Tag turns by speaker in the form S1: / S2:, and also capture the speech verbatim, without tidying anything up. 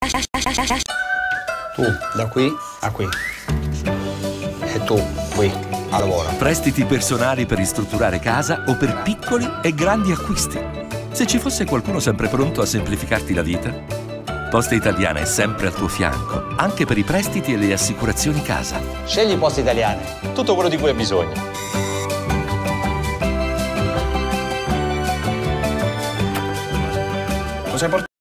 S1: Tu da qui a qui e tu qui a lavoro.
S2: Prestiti personali per ristrutturare casa o per piccoli e grandi acquisti. Se ci fosse qualcuno sempre pronto a semplificarti la vita, Poste Italiane è sempre al tuo fianco, anche per i prestiti e le assicurazioni casa.
S3: Scegli Poste Italiane, tutto quello di cui hai bisogno.
S1: Cosa hai portato?